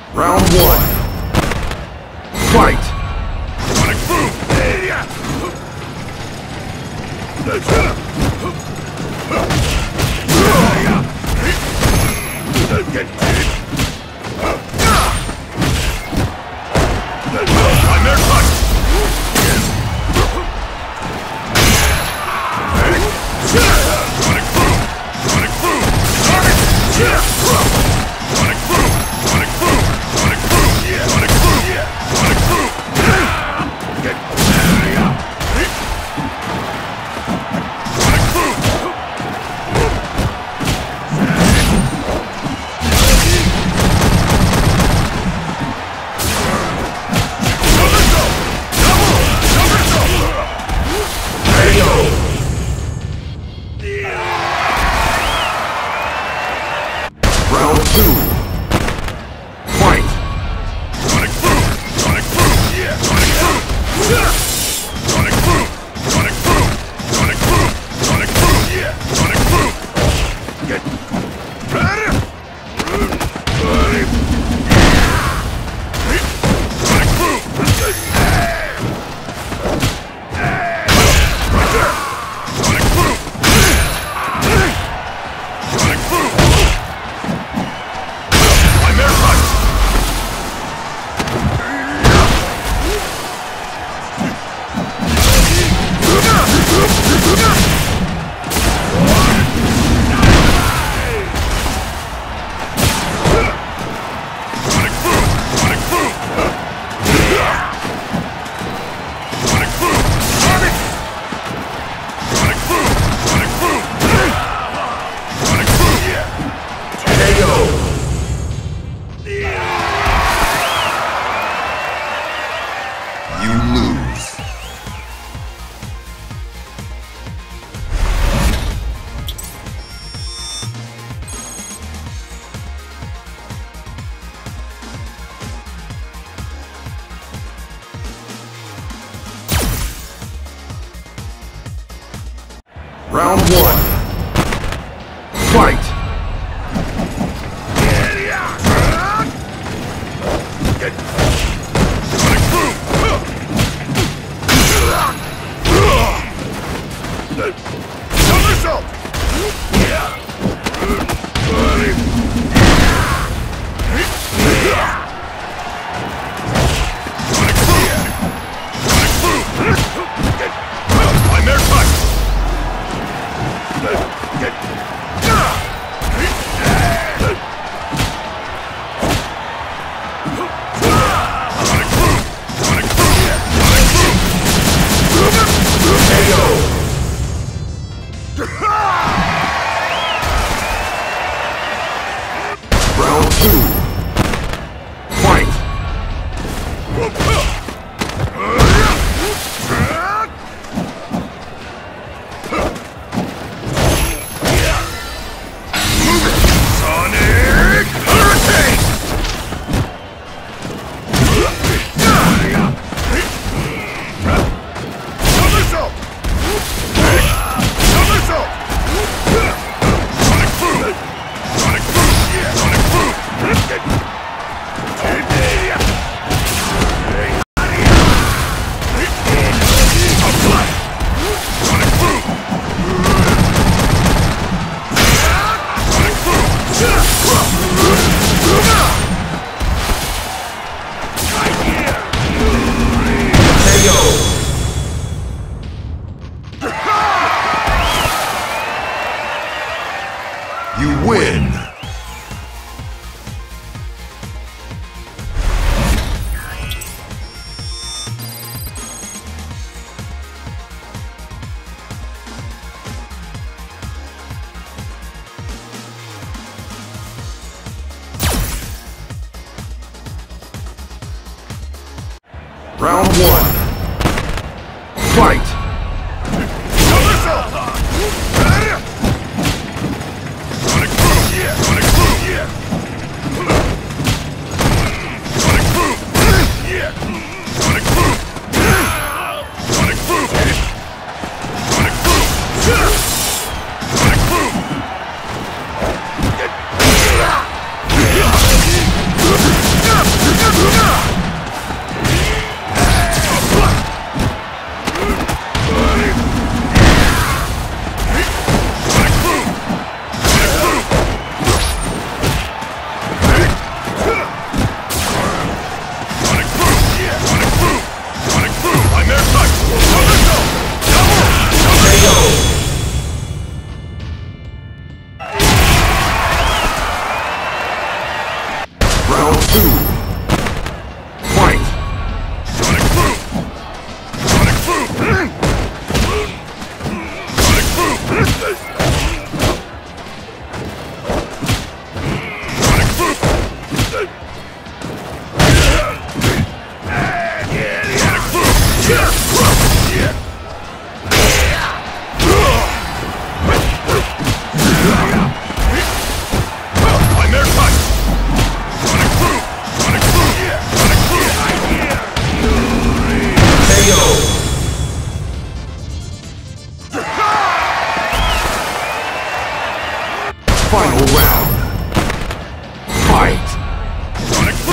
Round one. Fight! Sonic boom! I'm their touch! Sonic boom! Sonic boom! Sonic boom! Sonic boom! Sonic boom! Sonic boom! Sonic boom! Sonic boom! Round two. Fight! Sonic boom! Sonic boom! Sonic boom! Sonic boom! Sonic boom! Sonic boom! Sonic boom! Sonic boom! Get better! Sonic boom! Sonic boom! Sonic boom! I'm their touch! Sonic boom! Sonic boom! Sonic boom! Sonic! Sonic boom! Sonic boom! Sonic boom! KO! You lose. Round one. Fight! Sonic boom! Somersault! Sonic boom! Sonic boom! I'm their touch! Sonic boom! Sonic boom! Sonic boom! KO! Round two. Fight! Sonic Hurricane! Somersault! Somersault! Sonic boom! Sonic boom! Sonic boom! Sonic boom! Sonic boom! KO! You win! Round one. Fight! Somersault! Sonic boom! Sonic boom! Sonic boom! Sonic boom! Sonic boom! Sonic boom! Sonic boom! Sonic boom! two. Fight! Sonic Boom! Sonic Boom! Sonic Boom! Sonic Boom! Nightmare Punch! Sonic Boom! Sonic Boom! Sonic Boom! KO! Final round. Fight! Sonic Boom!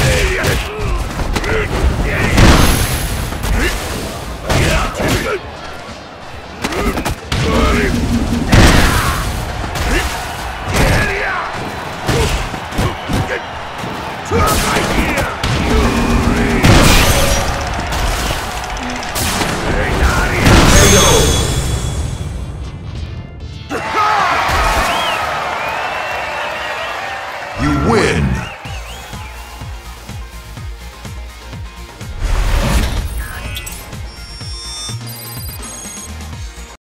You win!